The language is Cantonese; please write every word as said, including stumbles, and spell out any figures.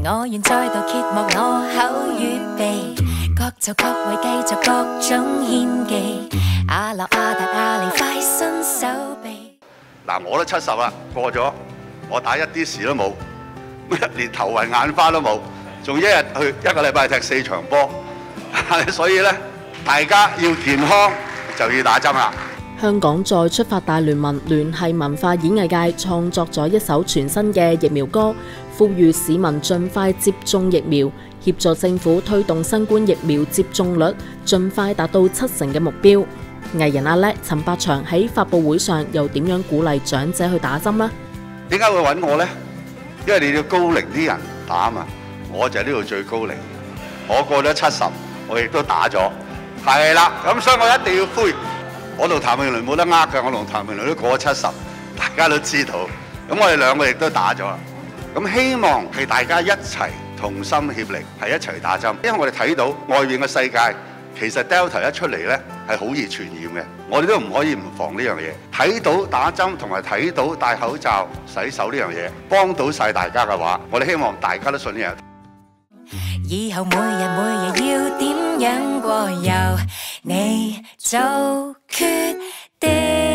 我願再度揭幕我口與鼻，各就各位繼續各種獻技，阿立阿達阿里快伸手臂。 嗱，我都七十啦，過咗，我打一啲事都冇，連頭暈眼花都冇，仲一日去一個禮拜踢四場波，所以咧，大家要健康就要打針啦。 香港再出發大聯盟聯繫文化演藝界創作咗一首全新嘅疫苗歌，呼籲市民盡快接種疫苗，協助政府推動新冠疫苗接種率盡快達到七成嘅目標。藝人阿叻陳百祥喺發佈會上又點樣鼓勵長者去打針呢？ 點解會揾我呢？因為你要高齡啲人打嘛，我就係呢度最高齡，我過咗七十，我亦都打咗，係啦，咁所以我一定要呼籲。我同譚詠麟冇得呃嘅，我同譚詠麟都過咗七十，大家都知道。咁我哋兩個亦都打咗啦。咁希望係大家一齊同心協力，係一齊打針。因為我哋睇到外面嘅世界，其實 Delta 一出嚟咧係好易傳染嘅，我哋都唔可以唔防呢樣嘢。睇到打針同埋睇到戴口罩、洗手呢樣嘢，幫到晒大家嘅話，我哋希望大家都信呢樣。 以後每日每日要點樣過，由你做決定。